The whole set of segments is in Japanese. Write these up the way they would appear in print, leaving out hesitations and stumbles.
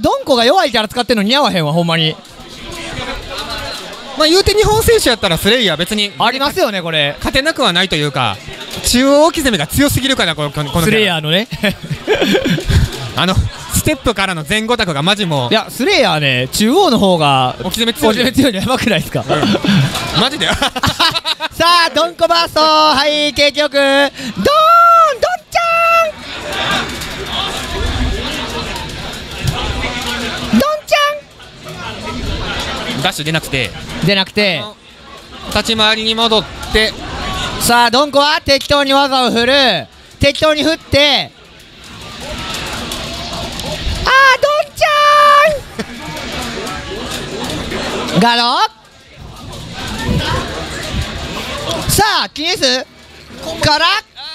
ドンコが弱いキャラ使ってんの似合わへんわほんまに。 まあ言うて日本選手やったらスレイヤー別にありますよねこれ。 勝てなくはないというか、中央置き攻めが強すぎるからこのキャラスレイヤーのねステップからの前後卓がマジもういやスレイヤーね中央の方が置き攻め強いのやばくないですか、 マジでさあドンコバースト、はい景気よくドーンドンちゃんドンちダッシュ出なくてゃん出なくて、 立ち回りに戻って、 さあドンコは適当に技を振る、適当に振って、あードンちゃんガード、さあキネスから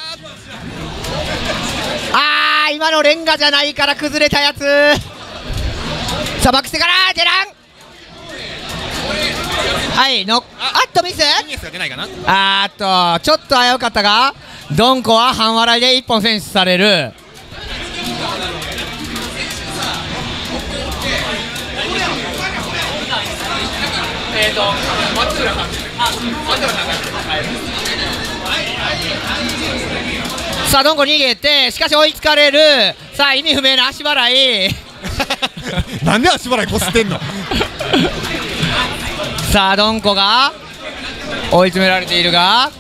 今のレンガじゃないから崩れたやつ、さあバックしてからデラン、はいのあっとミス、 ニュースが出ないかな。 ちょっと危うかったがドンコは半笑いで1本選出される。さあドンコ逃げて、しかし追いつかれる。さあ意味不明な足払いなんで足払いこすってんのさあドンコが追い詰められているが、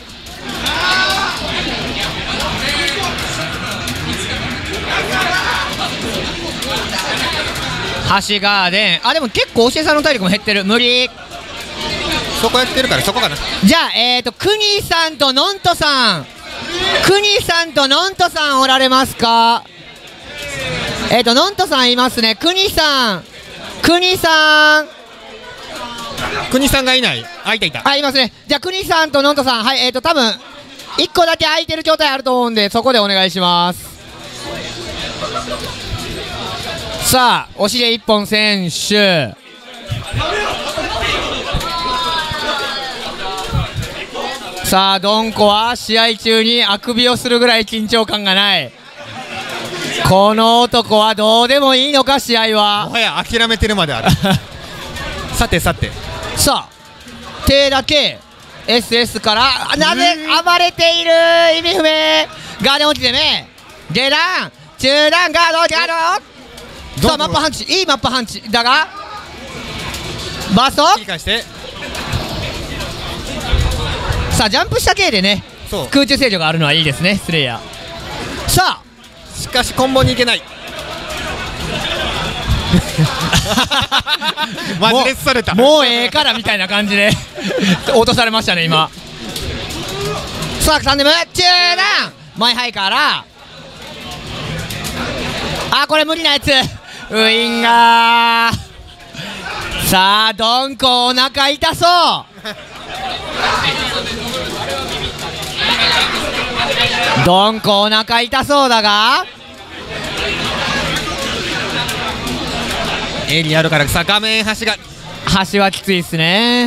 橋ガーデン、でも結構教えさんの体力も減ってる、無理。 そこやってるからそこかな。 じゃあクニさんとノントさん、クニさんとノントさんおられますか。ノントさんいますね。クニさんがいない。いたいますね。じゃあクニさんとノントさん、はい多分1個だけ空いてる状態あると思うんで、そこでお願いします。さあ押しで1本選手、さあドンコは試合中にあくびをするぐらい緊張感がない。この男はどうでもいいのか、試合はもはや諦めてるまであるさてさあ手だけ SS からなぜ暴れている、意味不明。ガーデン落ちてね、下段中段ガードさあマップハンチ、いいマップハンチだがバースト切り返して、 さあジャンプした系でね空中制御があるのはいいですねスレイヤー。さあしかしコンボに行けないマジレスされた、 もうええからみたいな感じで落とされましたね今。さあサンデム中段マイハイからこれ無理なやつ、ウインガー。さあドンコお腹痛そうドンコお腹痛そうだがエリアあるから、さあ画面端が端はきついっすね。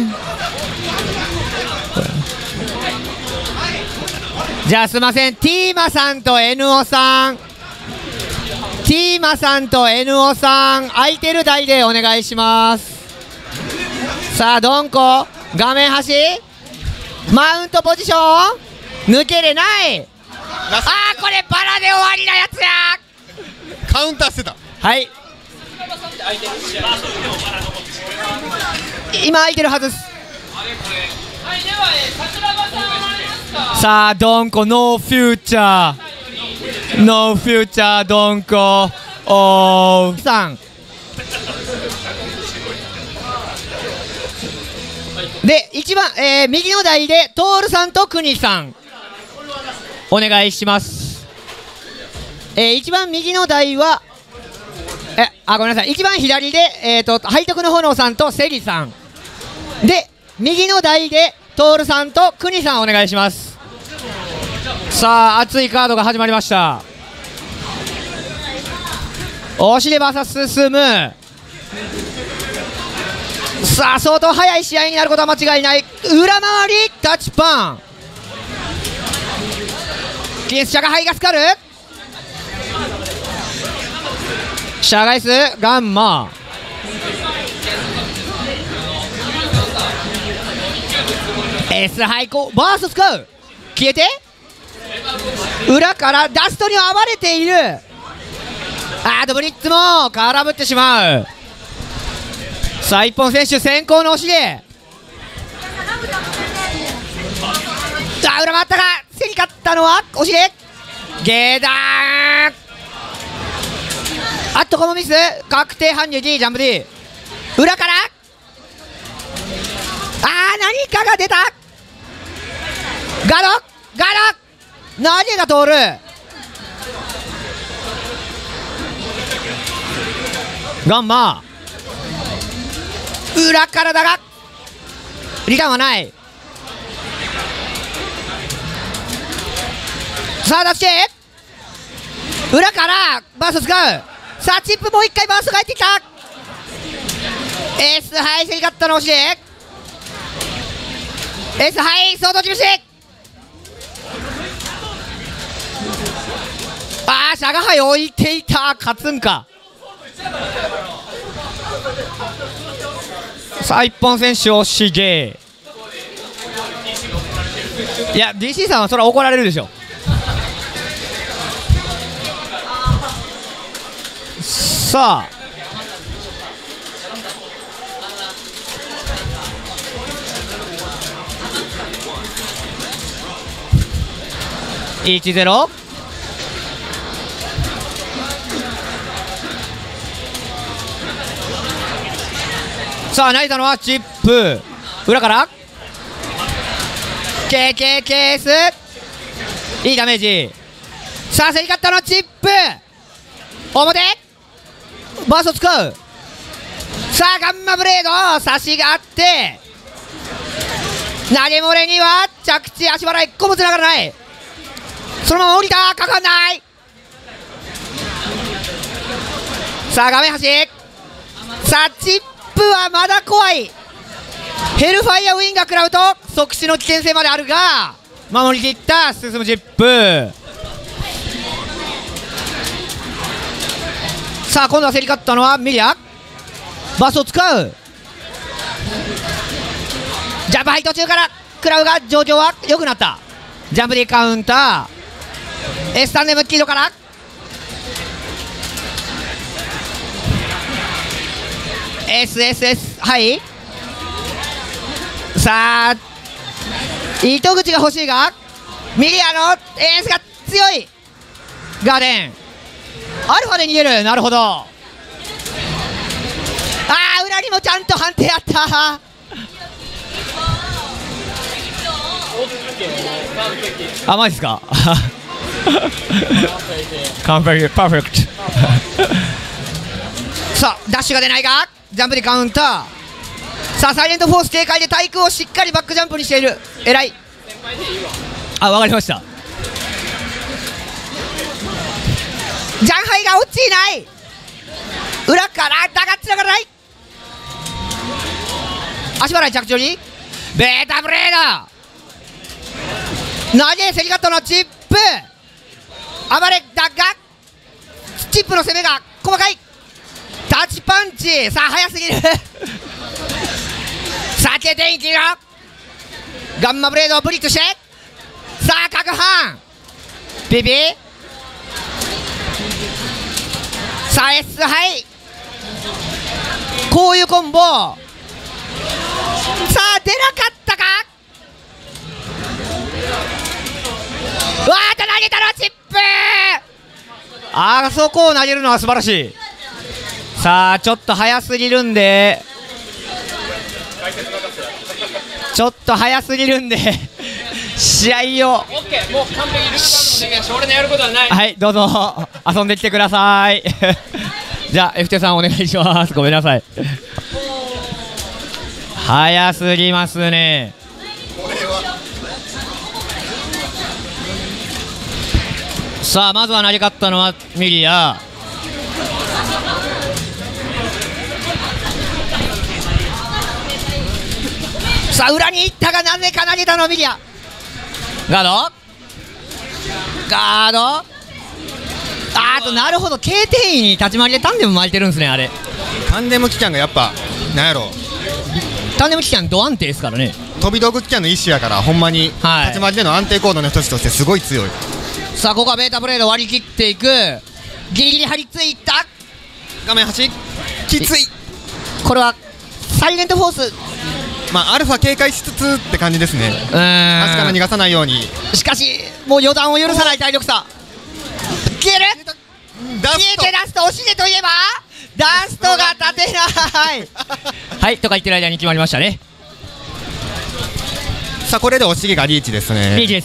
じゃあすいません、ティーマさんと NO さん、空いてる台でお願いします。さあドンコ画面端マウントポジション抜けれない。これバラで終わりなやつや。 カウンターしてた。 はい今空いてるはずです。さあドンコノーフューチャードンコさんで一番、右の台でトールさんとクニさんお願いします。一番右の台はごめんなさい、一番左で背徳の炎さんとセリさんで、右の台でトールさんとクニさんお願いします。さあ熱いカードが始まりました。押しでバーサス進む。さあ相当速い試合になることは間違いない。裏回りタッチパン、キネス社がハイガスカル、 シャーガイスガンマS ハイコバースト使う消えて裏からダストに暴れている。ブリッツも空振ってしまう。さあ一本選手先行の押しで裏回ったが競り勝ったのは押しでゲーダーこのミス確定搬入 D ジャンプ D 裏から何かが出た。ガード何が通る。ガンマ裏からだがリターンはない。さあ出して裏からバースト使う。さあチップもう一回バースト返ってきた。エースハイ競り勝ったの押しでエースハイ相当厳しい。シャガハイ置いていた。勝つんか。さあ一本選手押しゲー。いや DC さんはそれは怒られるでしょ。さあ1-0。さあ投げたのはチップ裏からKK ケースいいダメージ。さあ競り勝ったのはチップ表バースト使う。さあガンマブレード差しがあって投げ漏れには着地足払い1個もつながらない。そのまま降りたかかんない。さあ画面端さあチップはまだ怖い。ヘルファイアウィンが食らうと即死の危険性まであるが守りきった進むチップ。さあ今度は競り勝ったのはミリアバスを使う。ジャンプハイ途中から食らうが状況は良くなった。ジャンプでカウンタースタンデムキードからSSS はいさあ糸口が欲しいがミリアのエースが強い。ガーデンアルファで逃げる。なるほど。裏にもちゃんと判定あった。マジですか。完璧パーフェクト。さあダッシュが出ないがジャンプでカウンター。さあサイレントフォース警戒で対空をしっかりバックジャンプにしている。偉い。わかりました。ジャンハイが落ちない。裏からだがつながらない。足払い着地よりベータブレード投げ競り勝ったのはチップ暴れだがチップの攻めが細かい。タッチパンチさあ速すぎる。避けていきろガンマブレードをブリッジしてさあ角半ビビさあ S はいこういうコンボさあ出なかったか。投げたのはチップ。あそこを投げるのは素晴らしい。さあちょっと早すぎるんで試合をもう完璧です俺のやることはない。はいどうぞ遊んできてください。じゃあ FT さんお願いします。ごめんなさい。早すぎますね。さあまずは投げ勝ったのはミリア。さあ裏に行ったがなぜか投げたのはミリア。ガードあとなるほど、K転移に立ち回りでタンデム巻いてるんですね。あれタンデム機関がやっぱなんやろ、 タンデム機関ド安定ですからね。 飛び道具機関の一種やから、ほんまにはい立ち回りでの安定行動の一つとしてすごい強い。 さあここはベータブレード割り切っていく。ギリギリ張り付いた。 画面端きつい。 これはサイレントフォース。 まあアルファ警戒しつつって感じですね。足から逃がさないように。 しかしもう予断を許さない体力差。消える。消えてラスト惜しいでといえばダストが立てないはいとか言ってる間に決まりましたね。 さあこれでおしげがリーチですね。 リーチです。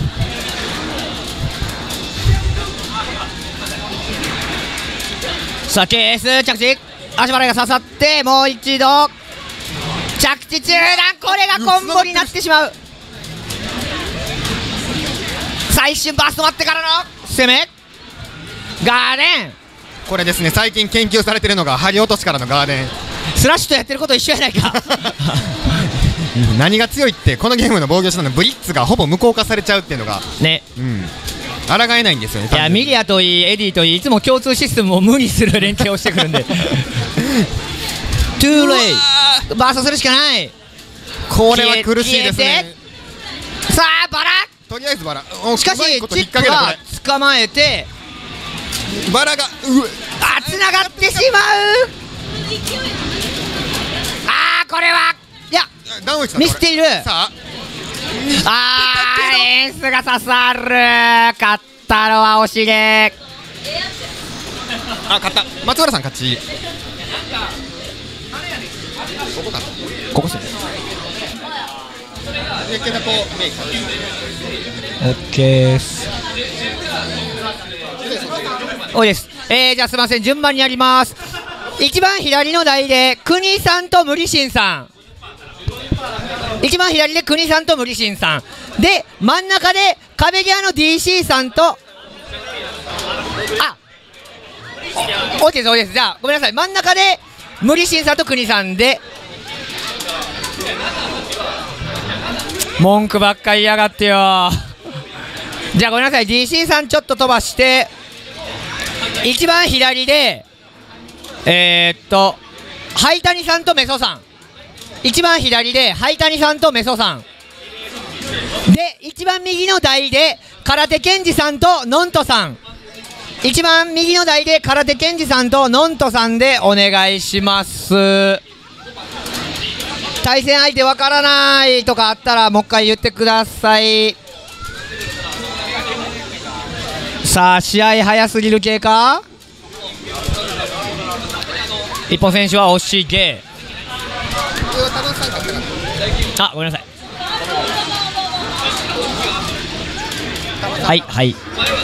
さあケース着地、足払いが刺さってもう一度着地中段、これがコンボになってしまう。最終バースト待ってからの攻めガーデン。 これですね、最近研究されてるのが張り落としからのガーデン。 スラッシュとやってること一緒やないか何が強いって、このゲームの防御手段のブリッツがほぼ無効化されちゃうっていうのがね、 抗えないんですよね。 いやミリアといいエディといい、いつも共通システムを無にする連携をしてくるんでトゥーレイバーストするしかない。 これは苦しいですね。 さあバラ、 とりあえずバラ、 しかしチップは捕まえてバラがつながってしまう。これはいやミスっている。 さエースが刺さる。勝ったのは惜しげ。 勝った。松原さん勝ち。ここかな。 ここっすね。オッケーです。おいです。じゃあすみません、順番にやります。一番左の台で国さんと無理心さん、一番左で国さんと無理心さんで、真ん中で壁際の DC さんとおいですおいです。じゃあごめんなさい、真ん中で無理心さんと国さんで。文句ばっかり言いやがってよじゃあごめんなさい、 DC さんちょっと飛ばして、一番左でハイタニさんとメソさん、一番左でハイタニさんとメソさんで、一番右の台で空手ケンジさんとノントさん、一番右の台で空手ケンジさんとノントさんでお願いします。対戦相手わからないとかあったらもう一回言ってください。さあ試合早すぎる系か。一本選手は惜しげ。ごめんなさい。はいはい、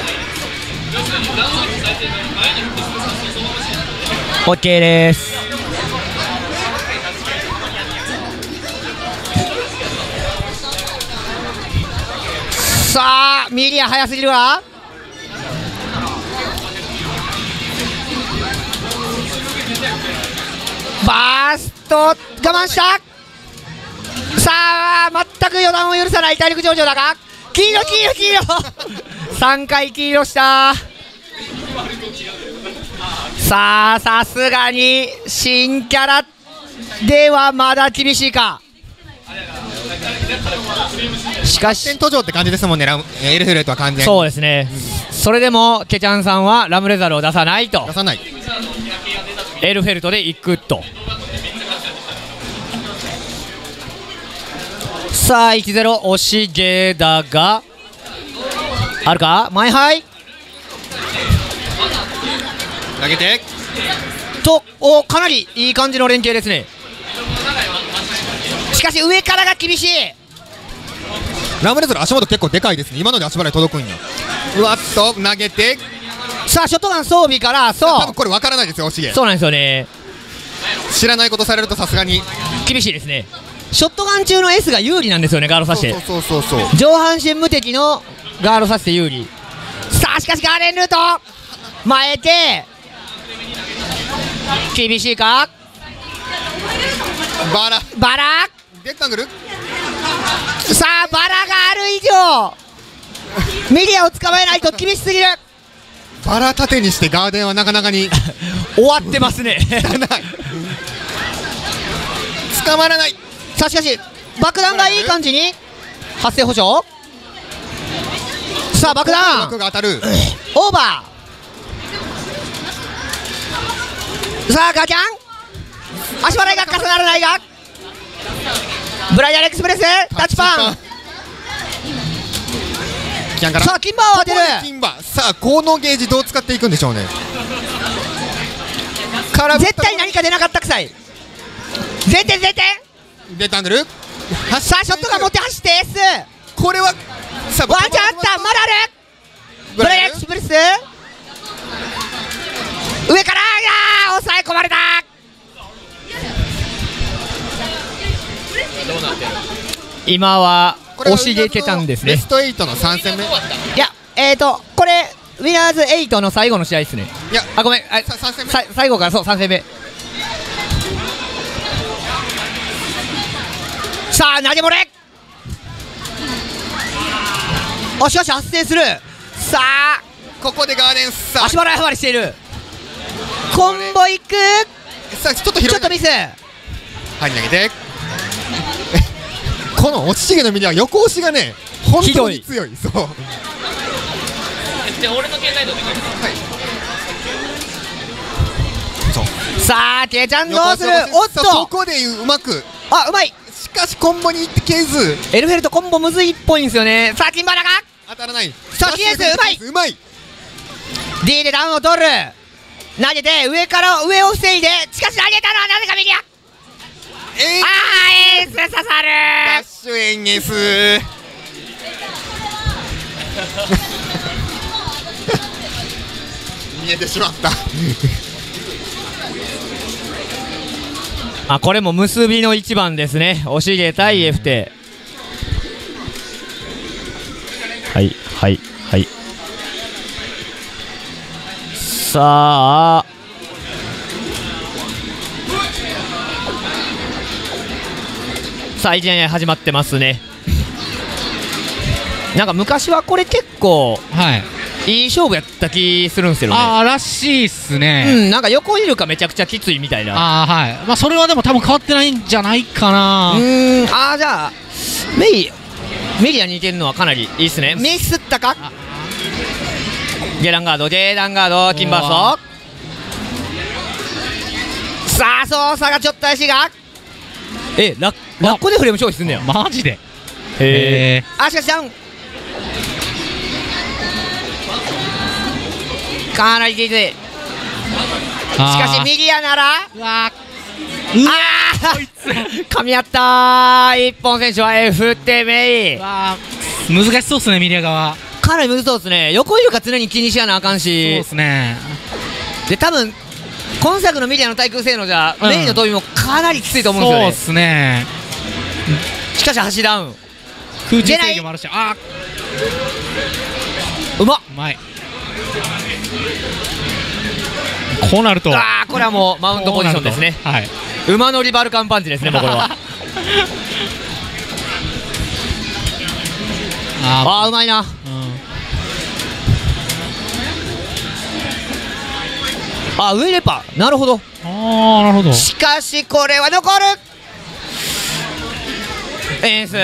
オッケーです。さあミリア早すぎるわ。バースト我慢した。さあ全く予断を許さない体力上々だが、黄色黄色黄色3回黄色した。さあさすがに新キャラではまだ厳しいか。しかし途上って感じですもんね、エルフレットは完全に。 そうですね、それでもケチャンさんはラムレザルを出さないと。 出さない。 エルフェルトで行くと。さあ 1-0 惜しげだがあるか。マイハイ投げてとかなりいい感じの連携ですね。しかし上からが厳しい。 ラムレザル足元結構でかいですね。今ので足払い届くんや。うわっと投げて、 さあショットガン装備から、そう多分これ分からないですよ、惜しげ。 そうなんですよね。 知らないことされるとさすがに厳しいですね。ショットガン中の S が有利なんですよね、ガードさせて。 そう上半身無敵のガードさせて有利。さあしかしガーレンルート前へて厳しいか。 バラレクタングル。 さあバラがある以上ミリアを捕まえないと厳しすぎる。 バラ縦にしてガーデンはなかなかに終わってますね捕まらない。 さあしかし爆弾がいい感じに発生保障。さあ爆弾枠が当たる。 オーバー。さあガキャン足払いが重ならないがブライダルエクスプレスタッチパン。 キャンからさあキンバーを当てる。 金馬。さあこのゲージどう使っていくんでしょうね。 絶対何か出なかったくさい。前転レタングル。 さあショットガン持って走って S これはさあワンチャンあった。まだある。ブライダルエクスプレス上から抑え込まれた。今は押し出てたんですね。 ベスト8の3戦目。いやこれウィナーズ8の最後の試合ですね。 やあごめん 3戦目最後からそう3戦目。さあ投げ漏れ。しかし発生する。さあここでガーデン。さあ足払いはりしている。コンボいく。 さあちょっと広い。 ちょっとミス。 はい投げてこの落ちげの身には横押しがね本当に強い。そうで俺の携帯どうでかい。 そうさあケイちゃんどうする。 横押しおっとそこでうまく。 あうまい。 しかしコンボに行ってケーズエルフェルトコンボむずいっぽいんですよね。さあキンバラが当たらない。 さあキエスうまい。 D でダウンを取る。投げて上から上を防いで。しかし投げたのはなぜか右や。エース刺さダッる。 シュエンエス見えてしまったこれも結びの一番ですね。おしげ対エフテ。はいはいはい。さあ1年始まってますね。なんか昔はこれ結構いい勝負やった気するんですよね。 らしいっすね。 なんか横イルカめちゃくちゃきついみたいな。 はい。それはでも多分変わってないんじゃないかな。 じゃあメディアに似てるのはかなりいいっすね。ミスったか。ゲランガードキンバースト。さあ操作がちょっと怪しいがラッコでフレーム消費すんねよ。 マジで。 しかしダウンかなりきつい。しかし右やなら噛み合ったー。一本選手は F ってメイ。 難しそうっすねミリア側。 かなり難しそうですね。横イルカ常に気にしやなあかんし。 そうっすね。 で多分今作のミリアの対空性能じゃ、メインの飛びもかなりきついと思うんですよね。 そうっすね。 しかし橋ダウン空中制御もあるし。 うまい。こうなるとこれはもうマウントポジションですね。馬乗りバルカンパンチですねもうこれはうまいな。上レパなるほど。 なるほど。 しかしこれは残る。エース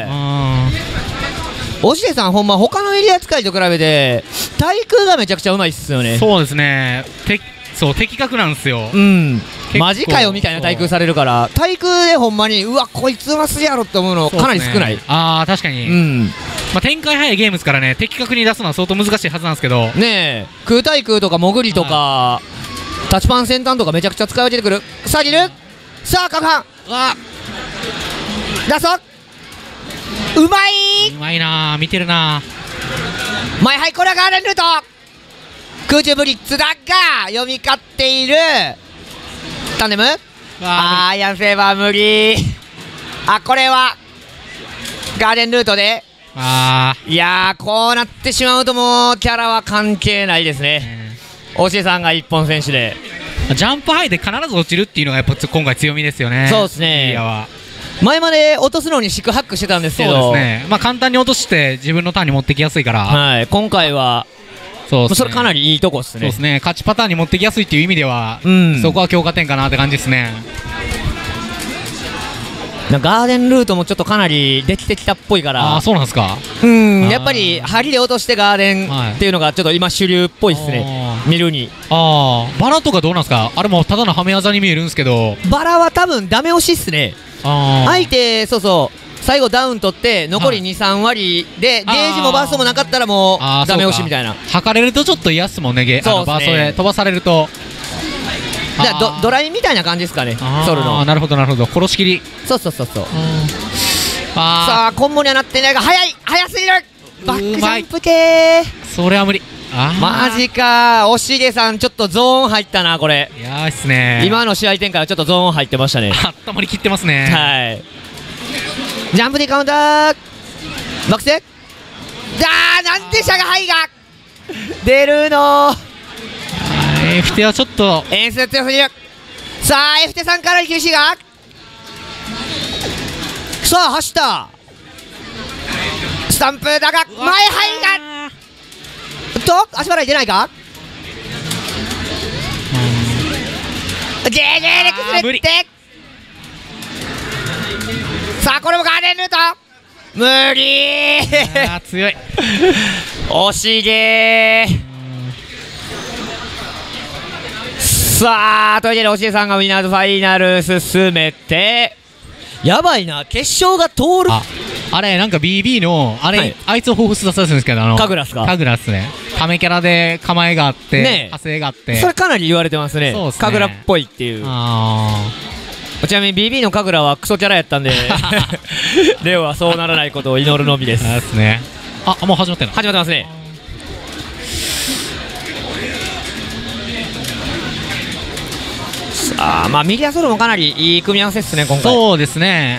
おしげさんほんま他のエリア使いと比べて対空がめちゃくちゃうまいっすよね。 そうですね。的確なんですよ。 マジかよみたいな対空されるから、対空でほんまにうわこいつうますぎやろって思うのかなり少ない。 確かに。展開早いゲームですからね、的確に出すのは相当難しいはずなんですけどね。 空対空とか潜りとかタッチパン先端とかめちゃくちゃ使い分けてくる。さあギルさあカファンラストうまいな。見てるな。 前はいこれはガーデンルート空中ブリッツだが読み勝っている。タンデムアイアンセーバー無理。これはガーデンルートでいやこうなってしまうともうキャラは関係ないですね。おしさんが一本選手でジャンプハイで必ず落ちるっていうのがやっぱ今回強みですよね。 そうですね。前まで落とすのに四苦八苦してたんですけど、 簡単に落として自分のターンに持ってきやすいから、 今回はそうっすね、 それかなりいいとこっすね。 そうですね、勝ちパターンに持ってきやすいっていう意味では、そこは強化点かなって感じですね。 ガーデンルートもちょっとかなりできてきたっぽいから。 ああ、そうなんですか。 やっぱり針で落としてガーデンっていうのがちょっと今主流っぽいっすね、見るに。 バラとかどうなんですか。あれもただのはめ技に見えるんですけど、 バラは多分ダメ押しっすね。相手、そうそう最後ダウン取って残り2、3割でゲージもバーストもなかったらもうダメ押しみたいな。 測れるとちょっと嫌っすもんね、バーストで飛ばされると。 ドライみたいな感じですかね、ソルの。 なるほどなるほど、殺しきり。 そうさあコンボにはなってないが速すぎる。バックジャンプ系、 それは無理。 マジか。おしげさんちょっとゾーン入ったなこれ。 いやーっすね、 今の試合展開はちょっとゾーン入ってましたね。 頭に切ってますね。 はい、ジャンプでカウンターバックセなんでシャガハイが出るの。 エフテはちょっと演出強すぎる。さあエフテさんから厳しいが、さあ走ったスタンプだが前入が足払い出ないか。ゲーゲーで崩れて、さあこれもガーデンルート無理強い惜しげー。さあというわけでおしげさんがウィナーズファイナル進めて、やばいな、決勝が通る。 あれなんか BB のあれ、あいつを彷彿とさせるんですけど、 カグラスか。 カグラスね、ためキャラで構えがあって派生があって、 それかなり言われてますね。カグラっぽいっていう。ちなみに BB のカグラはクソキャラやったんでレオはそうならないことを祈るのみです。 ですね。もう始まってるの。 始まってますね。さあミリアソロもかなりいい組み合わせですね今回。 そうですね。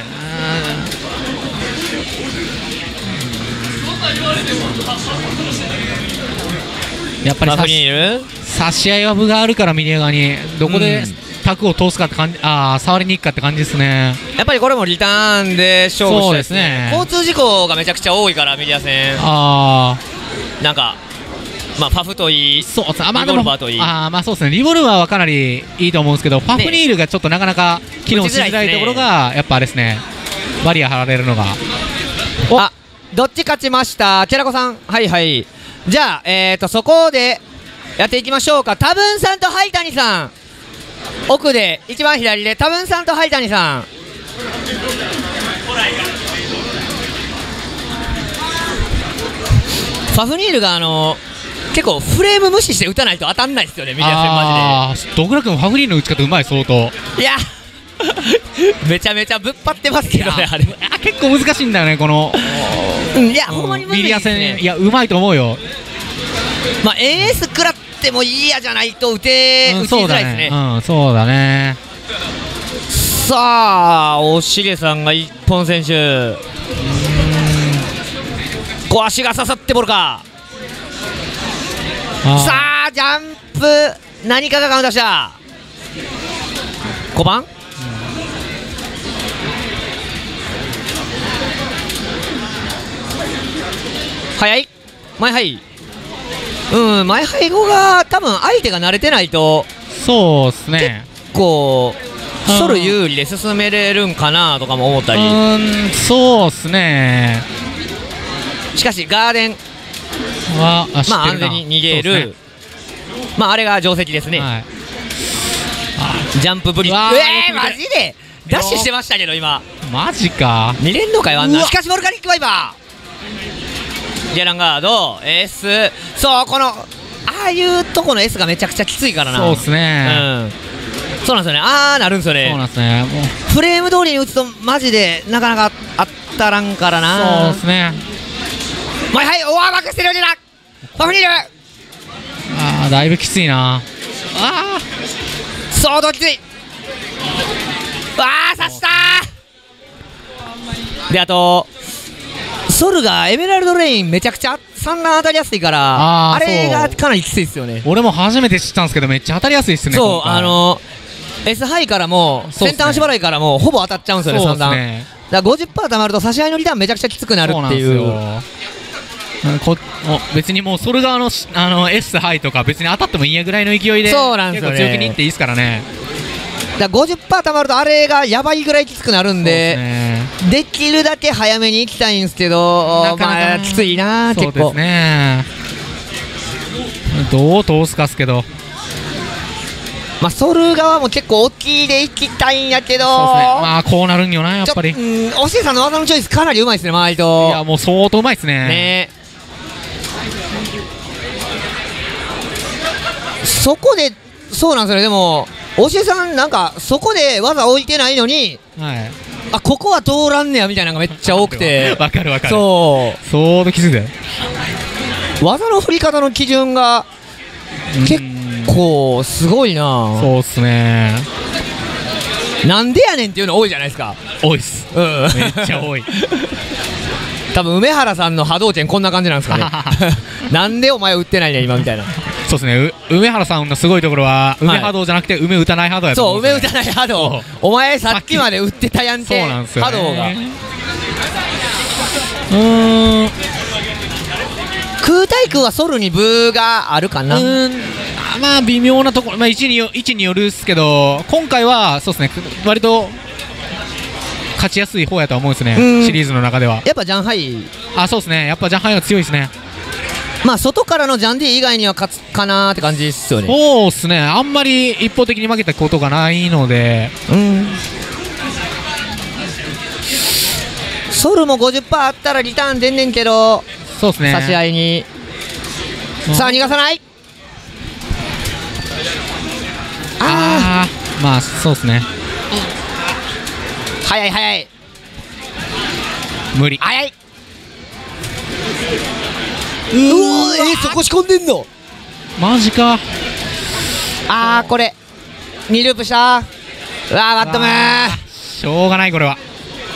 やっぱり差し合いは分があるから、ミリア側にどこでタクを通すかって感じ、触りに行くかって感じですね。 やっぱりこれもリターンで勝負したいですね。交通事故がめちゃくちゃ多いからミリア戦。なんかパフといい、リボルバーといい。 そうですね、リボルバーはかなりいいと思うんですけど、パフニールがちょっとなかなか機能しづらいところがやっぱあれですね、バリア張られるのが。 どっち勝ちました、ケラコさん。はいはい、じゃあそこでやっていきましょうか。多分さんとハイタニさん、奥で一番左で多分さんとハイタニさん。ファフニールが結構フレーム無視して打たないと当たんないですよね、ミリア戦マジで。 ドグラ君ファフニールの打ち方うまい、相当。 いやめちゃめちゃぶっ張ってますけどね、あれ結構難しいんだよね、このいやほんまに無理ですね。 ミリア戦、いやうまいと思うよ。 AS 食らってもいいやじゃないと打ちづらいですね。 そうだね。 さあおしげさんが一本選手、足が刺さってボるか。さあジャンプ何かがカウンターした。5番、早い前背前背後が多分相手が慣れてないと、 そうですね、 結構ソル有利で進めれるんかなとかも思ったり。 そうですね。 しかしガーデンは安全に逃げる、あれが定石ですね。ジャンプブリマジでダッシュしてましたけど今。 マジか、 見れんのかよあんな。しかしボルカニックワイパー、ギャランガード S、 そうこのあいうとこの S がめちゃくちゃきついからな。 そうですね、 そうなんですよね。なるんですよね。 そうなんですね。もうフレーム通りに打つとマジでなかなか当たらんからな。 そうですね。 バックしてるようだ。ファフニールだいぶきついな。 そうどっち刺したで、あとソルがエメラルドレインめちゃくちゃ産卵当たりやすいから、あれがかなりきついですよね。 俺も初めて知ったんですけどめっちゃ当たりやすいですね。 そう、S ハイからも先端足払いからもほぼ当たっちゃうんですよね、産卵。だから 50% たまると差し合いのリターンめちゃくちゃきつくなるっていう。 別にもうソル側のS ハイとか別に当たってもいいやぐらいの勢いでそうなんですよね結構強気にいっていいですからね。 だから 50% たまるとあれがやばいぐらいきつくなるんで、できるだけ早めに行きたいんですけど、 なかなかまあきついな結構。 そうですね。どう通すかっすけど、 まあソル側も結構大きいで行きたいんやけど、 そうですね。まあこうなるんよなやっぱり。 おしえさんの技のチョイスかなりうまいですね周りと。 いやもう相当うまいですね。 ねそこでそうなんですよね。でもおしえさんなんかそこで技置いてないのに、 はい、 あここは通らんねやみたいなのがめっちゃ多くてわかるわかる。 そう相当きついで技の振り方の基準が結構すごいな。 そうっすね。 なんでやねんっていうの多いじゃないですか。 多いっす、 うんめっちゃ多い多分梅原さんの波動拳こんな感じなんですかねなんでお前打ってないね今みたいな。 そうですね。梅原さんのすごいところは梅波動じゃなくて梅打たない波動やとそう思うんですよね。 梅打たない波動お前さっきまで打ってたやんけそうなんですよね。 波動が空対空はソルにブーがあるかな。 まあ微妙なところ、まあ、位置によるっすけど今回はそうですね割と勝ちやすい方やとは思うんですねシリーズの中では。 やっぱジャンハイそうですね。やっぱジャンハイが強いですね。 まあ外からのジャンディ以外には勝つかなーって感じですよね。 そうっすね。あんまり一方的に負けたことがないので、 ソルも 50% あったらリターン出んねんけど、 そうですね。 差し合いに、さあ逃がさない。 まあそうですね。 早い早い無理。 早い。そこ仕込んでんのマジか。 これ2ループした。バットムーしょうがないこれは。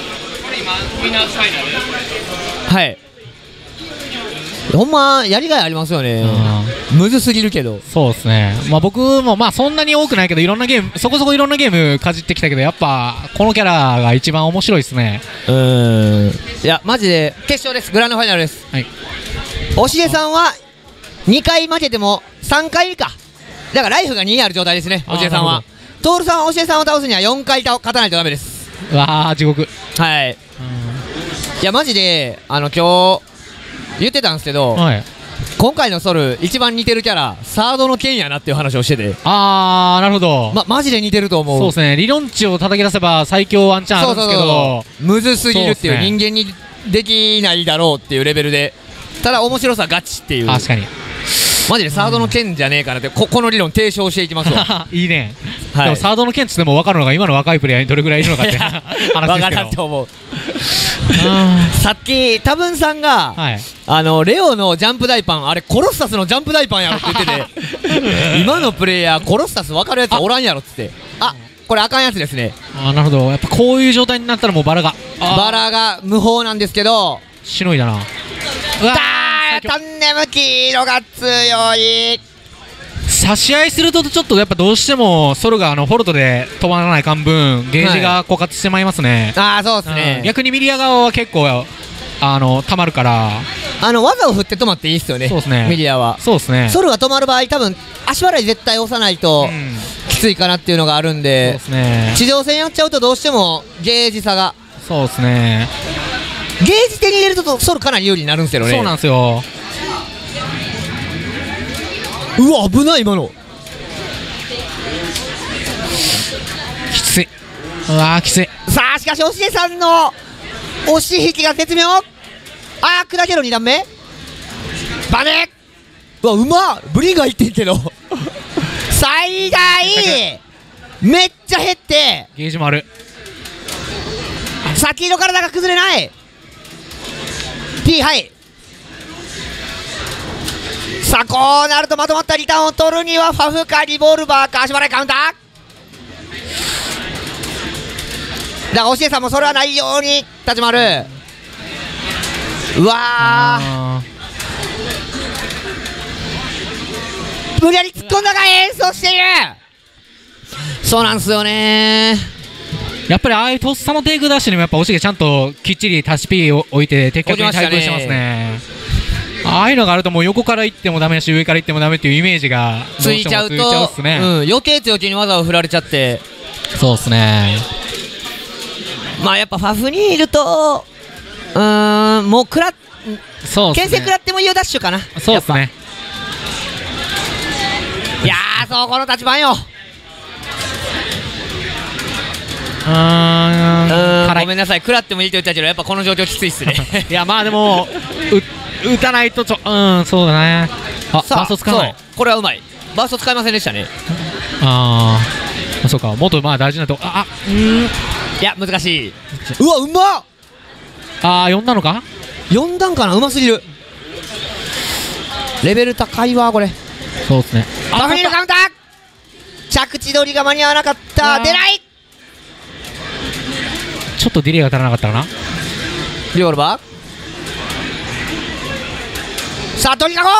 はいほんまやりがいありますよね。むずすぎるけど。 そうですね。まあ僕もまあそんなに多くないけどいろんなゲームそこそこいろんなゲームかじってきたけどやっぱこのキャラが一番面白いですね。 いやマジで決勝です。グランドファイナルです。 はい。 おしげさんは2回負けても3回かだからライフが2ある状態ですね。おしげさんはトールさんおしげさんを倒すには4回勝たないとダメです。 うわー地獄。 はい。いやマジで今日言ってたんですけど、今回のソル一番似てるキャラサードの剣やなっていう話をしてて、 なるほど。 マジで似てると思う。 そうですね。理論値を叩き出せば最強ワンチャンあるんですけどむずすぎるっていう、人間にできないだろうっていうレベルで、ただ面白さガチっていう。 確かにマジでサードの剣じゃねえかなってこの理論提唱していきますわいいね、でもサードの剣ってでも分かるのが今の若いプレイヤーにどれぐらいいるのかって話ですけど分からんと思うさっき多分さんが、レオのジャンプ大パンあれコロッサスのジャンプ大パンやろって言ってて今のプレイヤーコロッサス分かるやつおらんやろっつって、これあかんやつですね。 なるほど。やっぱこういう状態になったらもうバラが無法なんですけどしのいだな。 タンネム黄色が強い。 差し合いするとちょっとやっぱどうしてもソルがフォルトで止まらない間分ゲージが枯渇してまいりますね。 そうですね。 逆にミリア側は結構溜まるから技を振って止まっていいっすよね。 そうですね。 ミリアはそうですね。 ソルが止まる場合多分足払い絶対押さないときついかなっていうのがあるんで、 そうですね。 地上戦やっちゃうとどうしてもゲージ差が。 そうですね。 ゲージ手に入れるとソルかなり有利になるんですよね。 そうなんですよ。 うわ危ない今のきつい。うわきつい。 さあしかしおしげさんの押し引きが絶妙。砕けろ2段目バネ。うまっブリンがいってんけど最大めっちゃ減ってゲージもある。 先の体が崩れない。 P はいさあこうなるとまとまったリターンを取るにはファフかリボルバーか足払いカウンターだからおしげさんもそれはないように立ち回る。うわ無理やり突っ込んだが演奏している。そうなんすよね。 やっぱりああいうとっさのテイクダッシュにもやっぱおしげちゃんときっちりタッチ P を置いて的確に対抗してますね。 ああいうのがあるともう横から行ってもダメだし上から行ってもダメっていうイメージがついちゃうと、 どうしてもついちゃうっすね。 余計強気に技を振られちゃって、 そうっすね。 まあやっぱファフにいるともうそうっすね。 牽制食らってもいいよダッシュかな。 そうっすね。 いやー、そうこの立場よ。ごめんなさい、食らってもいいと言ったけどやっぱこの状況きついっすね。 いやまあでも打たないとそうだね。バースト使わない。 これはうまい。バースト使いませんでしたね。 そうか、もっとまあ大事なとこ。 いや難しい。うわうまっ。 呼んだのか。 呼んだんかな。うますぎる。レベル高いわこれ。 そうですね。 バフリーのカウンター。着地取りが間に合わなかった。出ない。 ちょっとディレイが足らなかったかな。 リボルバー。さあ取りかこ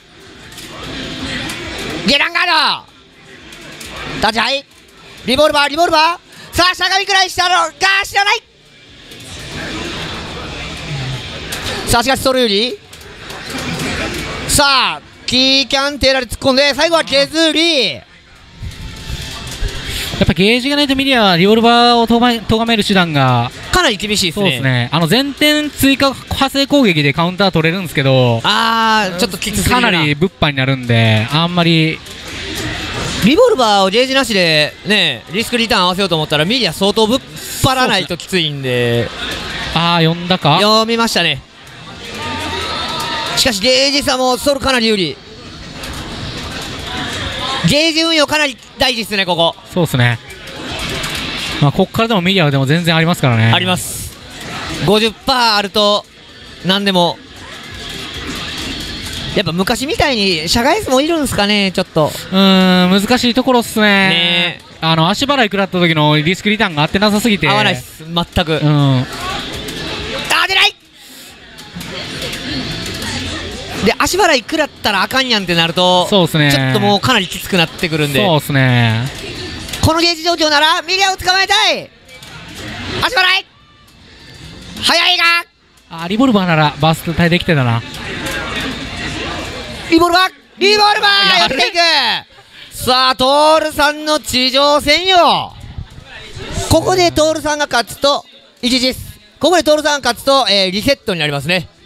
う。ゲランガード立ち合い。リボルバーさあしゃがみくらいしたのが知らない。さあしかしソルユリ。さあキーキャンテーラで突っ込んで最後は削り。 やっぱゲージがないとミリアはリボルバーをとがめる手段がかなり厳しいですね。 そうですね。前転追加派生攻撃でカウンター取れるんですけど、 ちょっときつすぎるな。 かなり物販になるんであんまり。 リボルバーをゲージなしでねリスクリターン合わせようと思ったらミリア相当ぶっ張らないときついんで。 読んだか。 読みましたね。しかしゲージ差もソルかなり有利。ゲージ運用かなり大事ですねここ。 そうですね。ここからでもミリアでも全然ありますからね。 あります。 50% あると何でも。やっぱ昔みたいに社外数もいるんですかね。ちょっと難しいところっすね。足払い食らった時のリスクリターンが合ってなさすぎて合わないっす全く。出ない。で足払い食らったらあかんやんってなると、 そうですね、 ちょっともうかなりきつくなってくるんで。 そうですね。 このゲージ状況ならミリアを捕まえたい。足払い早いが。 リボルバーならバースト対できてたな。 リボルバーやっていく。さあトールさんの地上戦よ。ここでトールさんが勝つと1です。ここでトールさんが勝つと、リセットになりますね。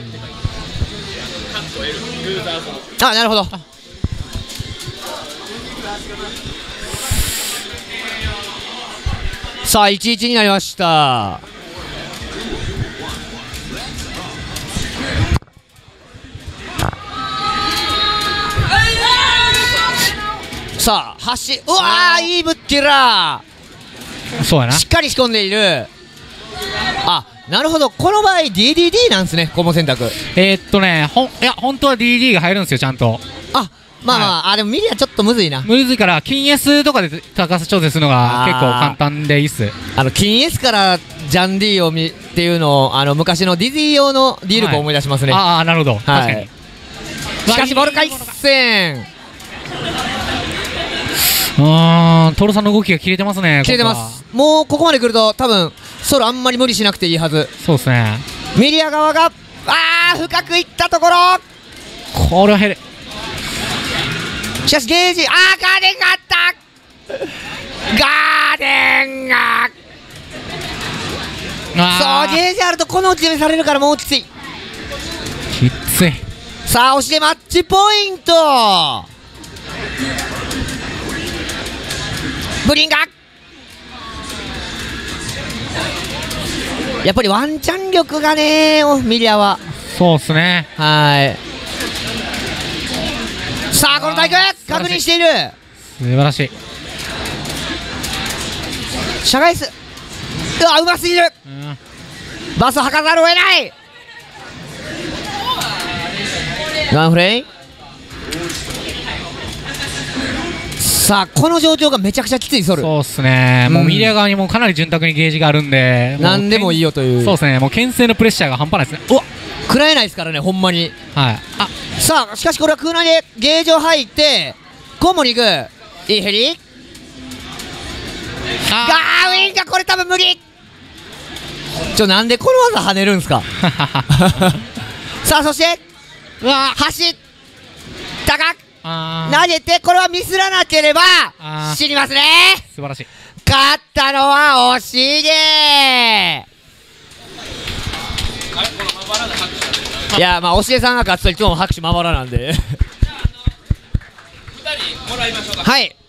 なるほど。さあ 1-1 になりました。さあうわーいいぶっきらー。 そうやな。 しっかり仕込んでいる。なるほど。この場合 DDD なんですね。コンボ選択。 本当は DD が入るんですよちゃんと。 でもミリアちょっとむずいな。 むずいから金 S とかで高さ調整するのが結構簡単でいいっす。 金 S からジャン D をっていうのを昔のディズニー用のディールブを思い出しますね。 なるほど。確かに。 しかしボル回戦。 トールさんの動きが切れてますね。 切れてます。もうここまで来ると多分ソロあんまり無理しなくていいはず。 そうですね。 ミリア側が深くいったところ。 これは減る。 しかしゲージガーデンがあった。ガーデンがそうゲージあるとこのうちにされるからもうきつい。 きつい。 さあ押してマッチポイント。ブリンガやっぱりワンチャン力がねミリアは。 そうっすね。 さあこのタイク確認している。 素晴らしい。 社外数うますぎる。バスを吐かざるを得ない。ワンフレイ。さあこの状況がめちゃくちゃきついソル。 そうっすね。もうミリア側にもかなり潤沢にゲージがあるんで何でもいいよという。 そうですね。もう牽制のプレッシャーが半端ないですね。 食らえないですからねほんまに。さあしかしこれは空内でゲージを入ってコンボに行く。いいヘリガーウィンがこれ多分無理。なんでこの技跳ねるんすか。さあそしてうわ走ったかあ投げて、これはミスらなければあー死にますね。 素晴らしい。 勝ったのは惜しげ。いやまあ教えさんが勝つといつも拍手まばらなんではい。